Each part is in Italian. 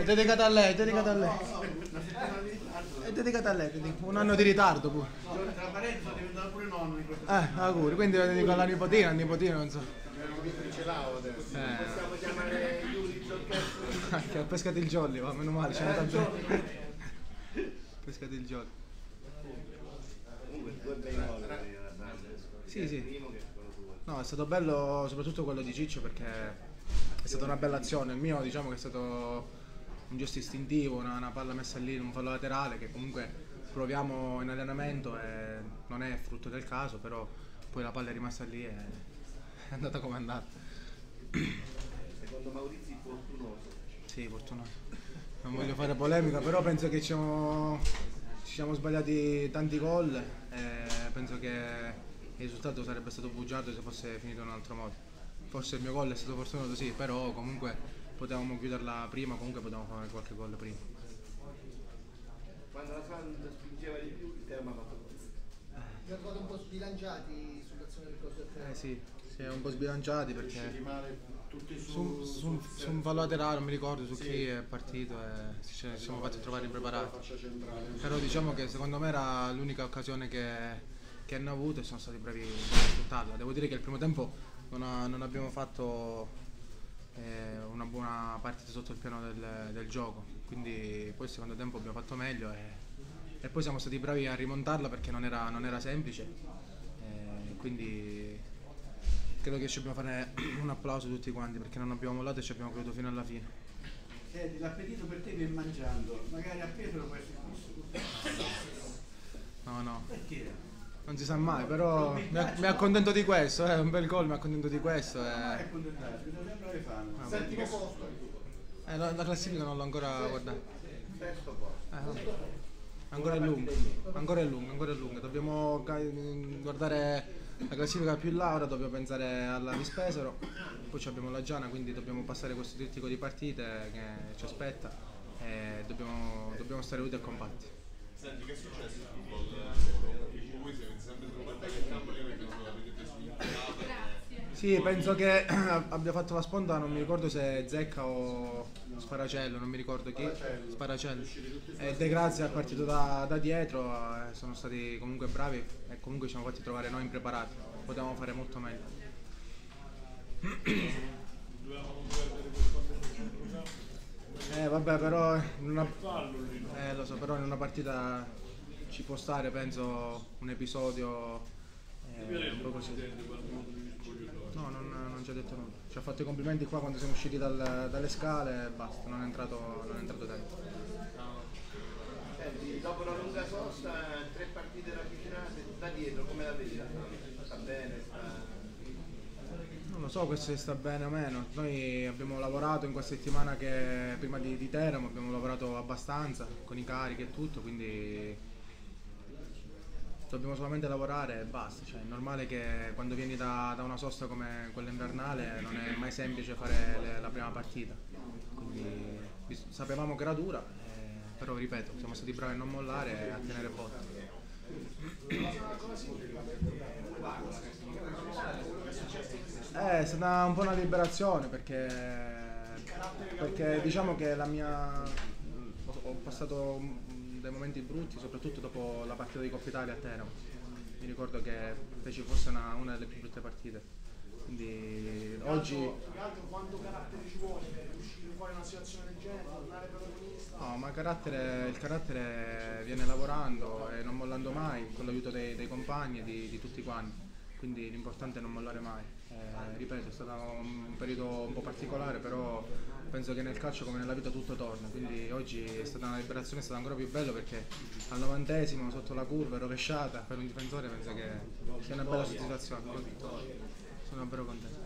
dedicata a lei, è dedicata a lei. È dedicata a lei, un anno di ritardo pure. Tra parenti sono diventato pure nonno in questo Auguri, quindi lo dedico alla nipotina, al nipotino, non so. ce l'ho adesso. Possiamo chiamare Yuri Zocchetto. Che ha pescato il jolly, va, meno male, c'è tanto. Pescato il jolly. Comunque due bei gol. Sì, sì. No, è stato bello soprattutto quello di Ciccio perché è stata una bella azione. Il mio diciamo che è stato un gesto istintivo, una palla messa lì in un fallo laterale che comunque proviamo in allenamento e non è frutto del caso, però poi la palla è rimasta lì e è andata come è andata. Secondo Maurizio fortunoso. Sì, fortunato. Non voglio fare polemica, però penso che ci siamo sbagliati tanti gol e penso che il risultato sarebbe stato bugiardo se fosse finito in un altro modo. Forse il mio gol è stato fortunato, sì, però comunque potevamo chiuderla prima, comunque potevamo fare qualche gol prima. Quando la Sand spingeva di più, il Teramo ha fatto gol. Vi ho trovato un po' sbilanciati sull'azione del Coso del Teramo. Sì, si è un po' sbilanciati perché Tutti su un fallo laterale, non mi ricordo su chi è partito e ci siamo fatti trovare impreparati. Però diciamo che secondo me era l'unica occasione che hanno avuto e sono stati bravi a sfruttarla. Devo dire che il primo tempo non abbiamo fatto una buona partita sotto il piano del gioco, quindi poi il secondo tempo abbiamo fatto meglio e poi siamo stati bravi a rimontarla perché non era semplice, quindi credo che ci dobbiamo fare un applauso tutti quanti perché non abbiamo mollato e ci abbiamo creduto fino alla fine. Senti, l'appetito per te viene mangiando, magari a Pietro lo puoi fare. No. Perché? Non si sa mai, però mi accontento di questo, un bel gol, mi accontento di questo. È accontentato, bisogna sempre le fanno. Settimo posto. La classifica non l'ho ancora guardata. Sesto posto. Ancora è lunga. Dobbiamo guardare la classifica più in là, ora dobbiamo pensare alla Vispesaro, poi abbiamo la Giana, quindi dobbiamo passare questo trittico di partite che ci aspetta e dobbiamo stare uniti e compatti. Senti, che è successo sul gol? Voi siete sempre trovati in campo e avete Sì, penso che abbia fatto la sponda, non mi ricordo se Zecca o Sparacello, non mi ricordo chi. Sparacello. E De Grazia è partito da dietro, sono stati comunque bravi e comunque ci siamo fatti trovare noi impreparati. Potevamo fare molto meglio. Vabbè, però lo so, però in una partita ci può stare, penso, un episodio un po' così. No, non ci ha detto nulla. Ci ha fatto i complimenti qua quando siamo usciti dalle scale e basta, non è entrato dentro. Senti, dopo una lunga sosta, 3 partite ravvicinate, da dietro come la vedi? Sta bene? Non lo so se sta bene o meno. Noi abbiamo lavorato in questa settimana che prima di Teramo, abbiamo lavorato abbastanza con i carichi e tutto, quindi dobbiamo solamente lavorare e basta. Cioè, è normale che quando vieni da una sosta come quella invernale non è mai semplice fare la prima partita. Quindi sapevamo che era dura, però ripeto, siamo stati bravi a non mollare e a tenere botta. È stata un po' una liberazione perché diciamo che ho passato dei momenti brutti, soprattutto dopo la partita di Coppa Italia a Teramo. Mi ricordo che feci forse una delle più brutte partite. Quindi oggi. Quanto carattere ci vuole per uscire fuori da una situazione del genere, tornare protagonista? No, ma il carattere viene lavorando e non mollando mai, con l'aiuto dei compagni e di tutti quanti. Quindi l'importante è non mollare mai. Ripeto, è stato un periodo un po' particolare, però penso che nel calcio come nella vita tutto torna. Quindi oggi è stata una liberazione, è stato ancora più bello perché al 90esimo sotto la curva rovesciata per un difensore penso che sia una bella soddisfazione. Sono davvero contento.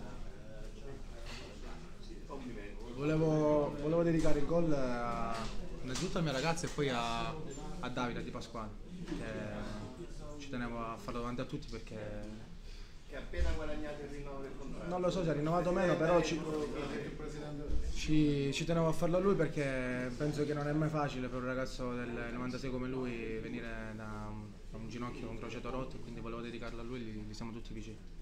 Volevo dedicare il gol innanzitutto alla mia ragazza e poi a Davide Di Pasquale, che ci tenevo a farlo davanti a tutti perché Che ha appena guadagnato il rinnovo del contratto. non lo so se ha rinnovato o meno, però ci tenevo a farlo a lui perché penso che non è mai facile per un ragazzo del 96 come lui venire da un ginocchio con crociato rotto, quindi volevo dedicarlo a lui, gli siamo tutti vicini.